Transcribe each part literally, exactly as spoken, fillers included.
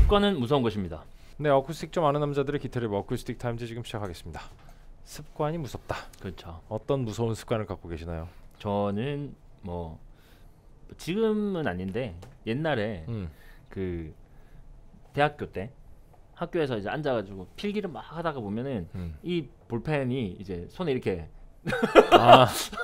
습관은 무서운 것입니다. 네, 어쿠스틱 좀 아는 남자들의 기타 리뷰 어쿠스틱 타임즈 지금 시작하겠습니다. 습관이 무섭다. 그렇죠. 어떤 무서운 습관을 갖고 계시나요? 저는 뭐 지금은 아닌데 옛날에 음. 그 대학교 때 학교에서 이제 앉아가지고 필기를 막 하다가 보면은 음. 이 볼펜이 이제 손에 이렇게 아.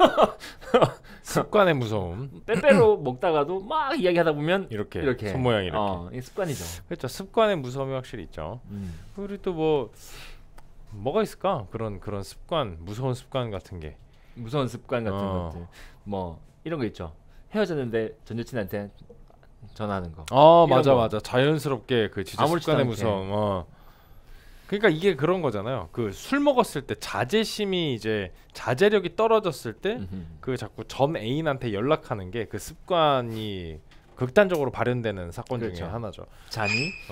습관의 무서움. 빼빼로 먹다가도 막 이야기하다 보면 이렇게, 이렇게 손 모양이 이렇게. 어, 이 습관이죠. 그렇죠. 습관의 무서움이 확실히 있죠. 음. 우리 또 뭐 뭐가 있을까? 그런 그런 습관, 무서운 습관 같은 게. 무서운 습관 같은 어. 것들 뭐 이런 거 있죠. 헤어졌는데 전 여친한테 전화하는 거. 아 이런 맞아 거. 맞아. 자연스럽게 그 진짜 아무렇지도 습관의 않게. 무서움. 어. 그러니까 이게 그런 거잖아요. 그 술 먹었을 때 자제심이 이제 자제력이 떨어졌을 때 그 음흠. 자꾸 전 애인한테 연락하는 게 그 습관이 극단적으로 발현되는 사건 그렇죠. 중에 하나죠. 잔이? 어.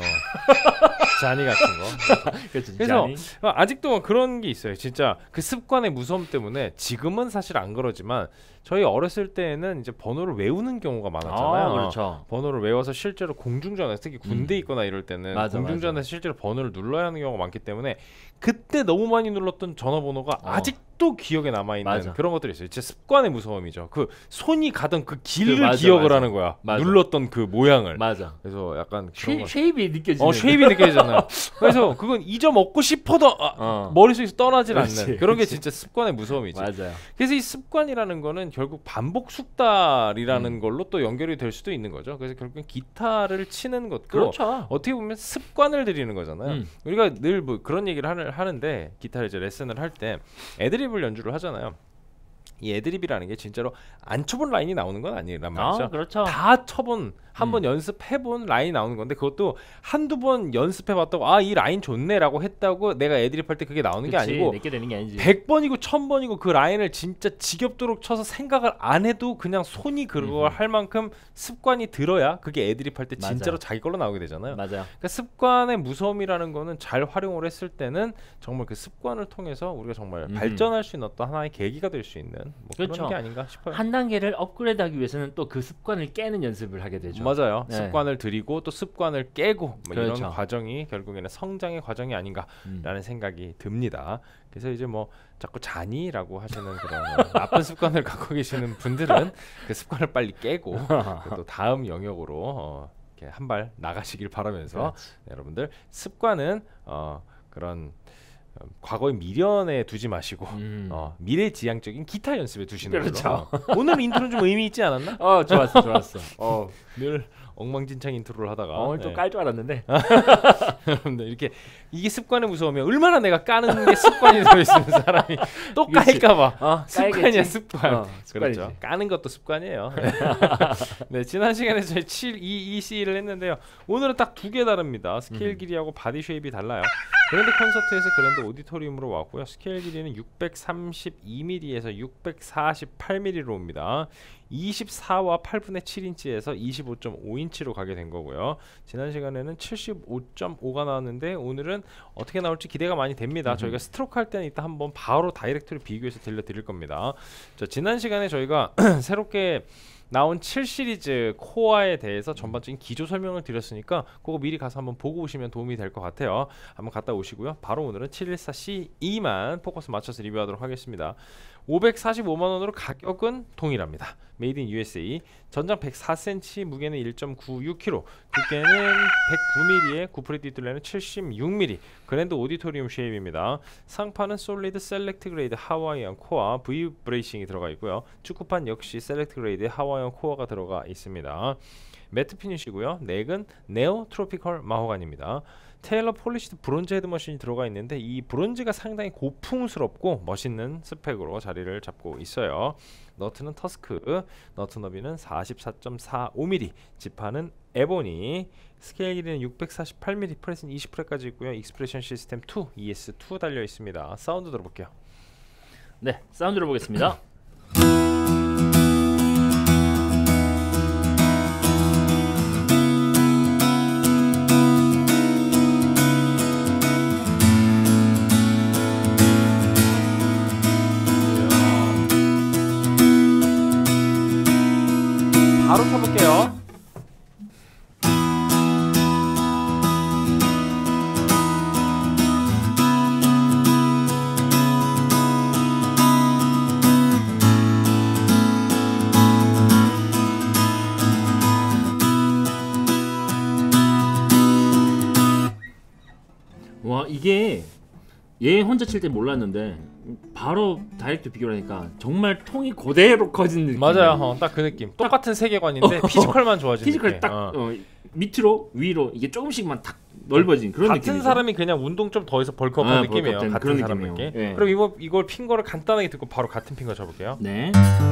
잔이 같은 거. 그렇죠. 그래서 잔이? 아직도 그런 게 있어요. 진짜 그 습관의 무서움 때문에 지금은 사실 안 그러지만 저희 어렸을 때에는 이제 번호를 외우는 경우가 많았잖아요. 아, 그렇죠. 번호를 외워서 실제로 공중전화, 특히 군대 음. 있거나 이럴 때는 맞아, 공중전화에서 맞아. 실제로 번호를 눌러야 하는 경우가 많기 때문에 그때 너무 많이 눌렀던 전화번호가 어. 아직도 기억에 남아있는 맞아. 그런 것들이 있어요. 진짜 습관의 무서움이죠. 그 손이 가던 그 길을 그 맞아, 기억을 맞아. 하는 거야. 맞아. 눌렀던 그 모양을. 맞아. 그래서 약간 그런 쉐, 거. 쉐입이 느껴지는. 어 쉐입이 느껴지잖아요. 그래서 그건 잊어먹고 싶어도 아, 어. 머릿속에서 떠나질 그렇지, 않는 그런 게 그렇지. 진짜 습관의 무서움이지. 맞아요. 그래서 이 습관이라는 거는 결국 반복 숙달이라는 음. 걸로 또 연결이 될 수도 있는 거죠. 그래서 결국엔 기타를 치는 것도 그렇죠. 어떻게 보면 습관을 들이는 거잖아요. 음. 우리가 늘 뭐 그런 얘기를 하는, 하는데 기타를 이제 레슨을 할 때 애드립을 연주를 하잖아요. 이 애드립이라는 게 진짜로 안 쳐본 라인이 나오는 건 아니란 말이죠. 아, 그렇죠. 다 쳐본 한번 음. 연습해본 라인이 나오는 건데 그것도 한두 번 연습해봤다고 아 이 라인 좋네라고 했다고 내가 애드립할 때 그게 나오는 게 그치, 아니고 내게 되는 게 아니지. 백 번이고 천 번이고 그 라인을 진짜 지겹도록 쳐서 생각을 안 해도 그냥 손이 그걸 음흠. 할 만큼 습관이 들어야 그게 애드립할 때 맞아요. 진짜로 자기 걸로 나오게 되잖아요. 맞아요. 그러니까 습관의 무서움이라는 거는 잘 활용을 했을 때는 정말 그 습관을 통해서 우리가 정말 음흠. 발전할 수 있는 어떤 하나의 계기가 될 수 있는 뭐 그렇죠. 그런 게 아닌가 싶어요. 한 단계를 업그레이드하기 위해서는 또 그 습관을 깨는 연습을 하게 되죠. 맞아요. 네. 습관을 들이고 또 습관을 깨고 뭐 그렇죠. 이런 과정이 결국에는 성장의 과정이 아닌가라는 음. 생각이 듭니다. 그래서 이제 뭐 자꾸 잔이라고 하시는 그런 나쁜 습관을 갖고 계시는 분들은 그 습관을 빨리 깨고 또 다음 영역으로 어, 이렇게 한 발 나가시길 바라면서 그렇지. 네, 여러분들 습관은 어, 그런 어, 과거의 미련에 두지 마시고 음. 어, 미래지향적인 기타 연습에 두시는 그렇죠. 걸로. 오늘 인트로는 좀 의미 있지 않았나? 어, 좋았어, 좋았어. 어, 늘 엉망진창 인트로를 하다가 오늘 네. 또 깔 줄 알았는데. 여러분들 이렇게 이게 습관의 무서우면 얼마나 내가 까는 게 습관이 되어있는 사람이 또 그치. 깔까봐 어, 습관이야 깔겠지. 습관. 어, 습관이지. 그렇죠. 까는 것도 습관이에요. 네. 네, 지난 시간에 저희 칠, 이, 이 C를 했는데요. 오늘은 딱 두 개 다릅니다. 스케일 음. 길이하고 바디 쉐입이 달라요. 그랜드 콘서트에서 그랜드 오디토리움으로 왔고요. 스케일 길이는 육백삼십이 밀리미터에서 육백사십팔 밀리미터로 옵니다. 이십사와 팔분의 칠 인치에서 이십오 점 오 인치로 가게 된 거고요. 지난 시간에는 칠십오 점 오가 나왔는데 오늘은 어떻게 나올지 기대가 많이 됩니다. 음흠. 저희가 스트로크 할 때는 이따 한번 바로 다이렉트로 비교해서 들려드릴 겁니다. 자, 지난 시간에 저희가 새롭게 나온 칠 시리즈 코어에 대해서 전반적인 기조 설명을 드렸으니까 그거 미리 가서 한번 보고 오시면 도움이 될 것 같아요. 한번 갔다 오시고요. 바로 오늘은 칠백십사 씨 이만 포커스 맞춰서 리뷰하도록 하겠습니다. 오백사십오만 원으로 가격은 동일합니다. 메이드 인 유에스에이. 전장 백사 센티미터, 무게는 일 점 구육 킬로그램, 두께는 백구 밀리미터에 구프레 뒷둘레는 칠십육 밀리미터. 그랜드 오디토리움 쉐입입니다. 상판은 솔리드 셀렉트 그레이드 하와이안 코어 V 브레이싱이 들어가 있고요. 축구판 역시 셀렉트 그레이드 하와이안 코어가 들어가 있습니다. 매트 피니시고요. 넥은 네오 트로피컬 마호가니입니다. 테일러 폴리시드 브론즈 헤드머신이 들어가 있는데 이 브론즈가 상당히 고풍스럽고 멋있는 스펙으로 자리를 잡고 있어요. 너트는 터스크, 너트 너비는 사십사 점 사오 밀리미터, 지판은 에보니, 스케일 길이는 육백사십팔 밀리미터, 프레스는 이십 프렛까지 있고요. 익스프레션 시스템 투, 이에스 투 달려 있습니다. 사운드 들어볼게요. 네, 사운드 들어보겠습니다. 바로 쳐볼게요. 와 이게 얘 혼자 칠 때 몰랐는데 바로 다이렉트 비교를 하니까 정말 통이 그대로 커진 느낌. 맞아요. 어, 딱 그 느낌. 똑같은 세계관인데 피지컬만 좋아지는 피지컬 느낌. 딱 어. 어, 밑으로 위로 이게 조금씩만 탁 넓어진 그런 같은 느낌이죠. 사람이 그냥 운동 좀 더 해서 벌크업한 아, 느낌이에요. 벌크업된 같은 그런 사람 느낌이에요. 느낌. 예. 그럼 이거 이걸 핀 거를 간단하게 듣고 바로 같은 핀 거 쳐볼게요. 네.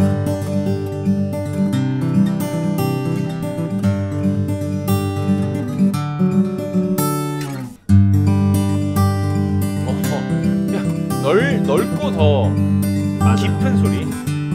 어허. 야, 넓 넓고 더 맞아요. 깊은 소리.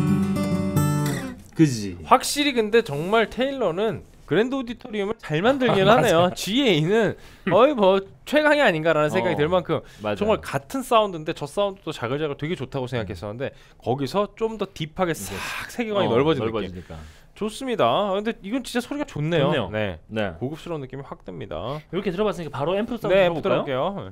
그지. 확실히 근데 정말 테일러는 그랜드 오디토리움을 잘 만들긴 하네요. 지에이는 거의 뭐 최강이 아닌가라는 생각이 어, 들 만큼 맞아요. 정말 같은 사운드인데 저 사운드도 자글자글 되게 좋다고 생각했었는데 거기서 좀 더 딥하게 싹 세계관이 어, 넓어진 느낌. 넓어지니까. 좋습니다. 근데 이건 진짜 소리가 좋네요. 좋네요. 네. 네. 고급스러운 느낌이 확 듭니다. 이렇게 들어봤으니까 바로 앰프 사운드 네, 앰프 들어볼까요? 들어볼게요.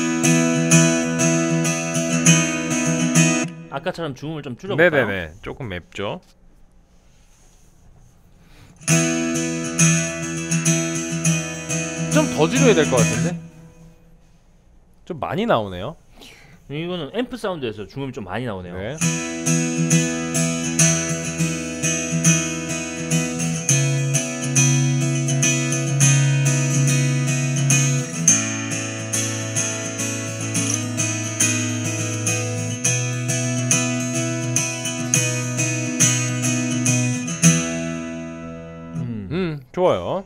아까처럼 중음을 좀 줄여볼까요? 네네네. 조금 맵죠. 좀 더 줄여야 될 것 같은데? 좀 많이 나오네요. 이거는 앰프 사운드에서 중음이 좀 많이 나오네요. 네. 음. 음, 좋아요.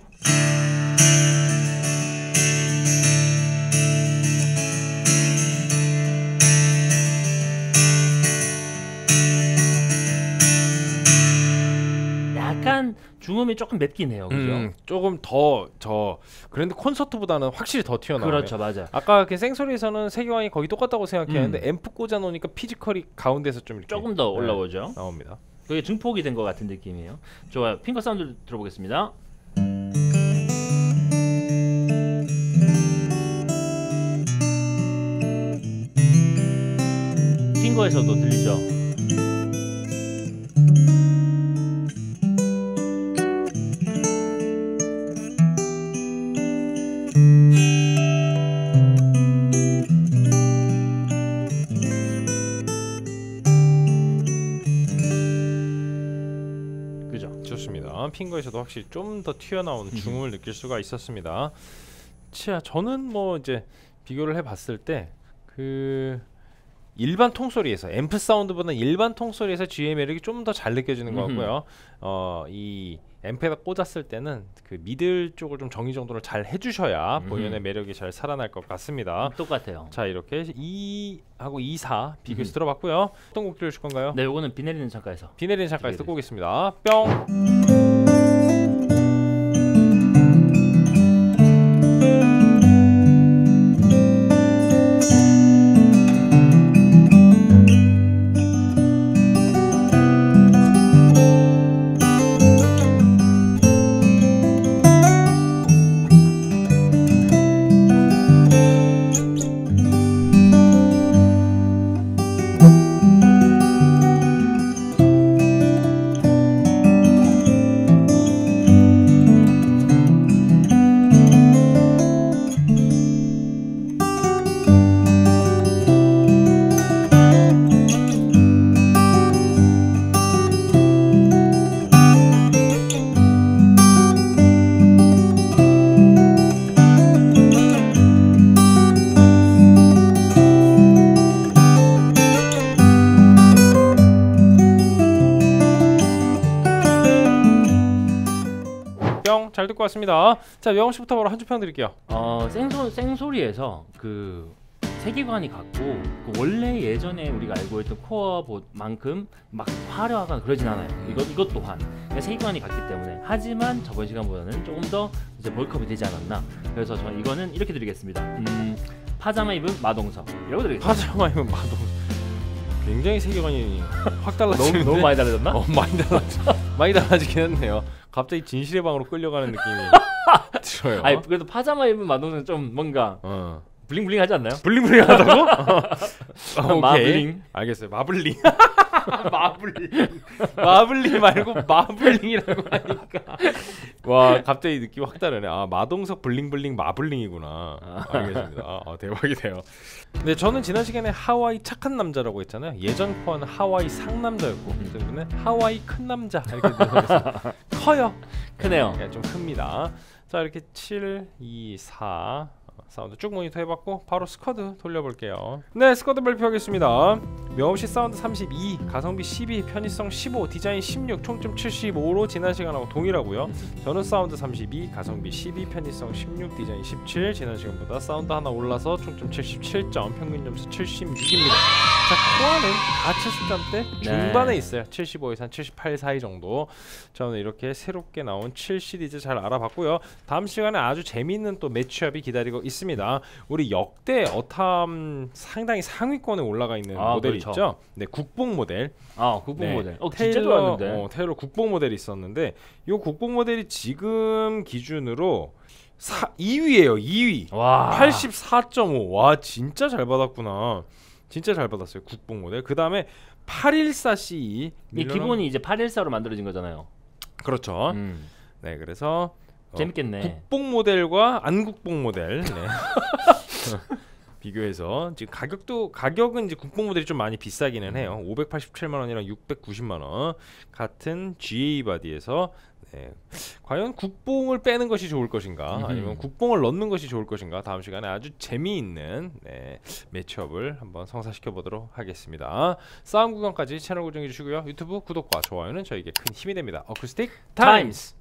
약간 중음이 조금 맵긴 해요. 그죠? 음, 조금 더 저 그랜드 콘서트보다는 확실히 더 튀어나와요. 그렇죠. 맞아요. 아까 그 생소리에서는 세계관이 거의 똑같다고 생각했는데 음. 앰프 꽂아 놓으니까 피지컬이 가운데서 좀 이렇게 조금 더 네, 올라오죠. 나옵니다. 그게 증폭이 된 것 같은 느낌이에요. 좋아요. 핑거 사운드 들어보겠습니다. 핑거에서도 들리죠? 그죠? 좋습니다. 핑거에서도 확실히 좀 더 튀어나오는 중음을 느낄 수가 있었습니다. 자, 저는 뭐 이제 비교를 해봤을 때 그 일반 통소리에서 앰프 사운드보다 일반 통소리에서 지의 매력이 좀 더 잘 느껴지는 것 같고요. 어, 이 앰프에다 꽂았을 때는 그 미들 쪽을 좀 정리정돈을 잘 해주셔야 음흠. 본연의 매력이 잘 살아날 것 같습니다. 똑같아요. 자, 이렇게 이하고 이, 사 비교해서 들어봤고요. 어떤 곡 들으실 건가요? 네, 요거는 비 내리는 창가에서. 비 내리는 창가에서 네, 듣고 오겠습니다. 뿅. 뿅. 잘 듣고 왔습니다. 자, 명호 씨부터 바로 한 줄 평 드릴게요. 어, 생소 생소리에서 그 세계관이 같고 그 원래 예전에 우리가 알고 있던 코어만큼 막 화려하거나 그러진 않아요. 이것 이것 또한 그냥 세계관이 같기 때문에. 하지만 저번 시간보다는 조금 더 이제 벌크업이 되지 않았나. 그래서 저는 이거는 이렇게 드리겠습니다. 음, 파자마 입은 마동석 이라고 드리겠습니다. 파자마 입은 마동. 굉장히 세계관이 확 달라지는데. 너무 너무 많이 다르졌나? 어, 많이 달라지. 많이 달라지긴 했네요. 갑자기 진실의 방으로 끌려가는 느낌이 들어요. 아니 그래도 파자마 입은 마동석은 좀 뭔가 어. 블링블링 하지 않나요? 블링블링하다고? 어, 오케이. 마블링. 알겠어요. 마블링. 마블링. 마블링 말고 마블링이라고 하니까 와 갑자기 느낌 확 다르네. 아 마동석 블링블링 마블링이구나. 아. 알겠습니다. 아, 아, 대박이네요. 근데 저는 지난 시간에 하와이 착한 남자라고 했잖아요. 예전 코어는 하와이 상남자였고 이번에 하와이 큰 남자 이렇게 들어가겠습니다. 커요. 크네요. 네, 좀 큽니다. 자 이렇게 칠, 이, 사 사운드 쭉 모니터 해봤고 바로 스쿼드 돌려볼게요. 네, 스쿼드 발표하겠습니다. 명없이 사운드 삼십이, 가성비 십이, 편의성 십오, 디자인 십육, 총점 칠십오로 지난 시간하고 동일하고요. 저는 사운드 삼십이, 가성비 십이, 편의성 십육, 디자인 십칠, 지난 시간보다 사운드 하나 올라서 총점 칠십칠 점, 평균 점수 칠십육입니다. 자, 코어는 다 칠십 점대 중반에 네. 있어요. 칠십오에서 한 칠십팔 사이 정도. 저는 이렇게 새롭게 나온 칠 시리즈 잘 알아봤고요. 다음 시간에 아주 재미있는 또 매치업이 기다리고 있습니다. 우리 역대 어탐 상당히 상위권에 올라가 있는 아, 모델이 그렇죠. 있죠. 네, 국뽕 모델. 아 국뽕 네, 모델. 어 진짜 테일러, 좋았는데. 어, 테일러 국뽕 모델이 있었는데 이 국뽕 모델이 지금 기준으로 사, 이 위예요. 이 위. 와. 팔십사 점 오. 와 진짜 잘 받았구나. 진짜 잘 받았어요. 국뽕 모델. 그 다음에 팔백십사 씨이. 이 기본이 이제 팔백십사로 만들어진 거잖아요. 그렇죠. 음. 네, 그래서 어, 재밌겠네. 국뽕 모델과 안 국뽕 모델 네. 비교해서 지금 가격도 가격은 이제 국뽕 모델이 좀 많이 비싸기는 해요. 오백팔십칠만 원이랑 육백구십만 원 같은 지에이 바디에서 네. 과연 국뽕을 빼는 것이 좋을 것인가 음흠. 아니면 국뽕을 넣는 것이 좋을 것인가 다음 시간에 아주 재미있는 네, 매치업을 한번 성사시켜 보도록 하겠습니다. 싸움 구경까지 채널 고정해 주시고요. 유튜브 구독과 좋아요는 저에게 큰 힘이 됩니다. 어쿠스틱 타임스.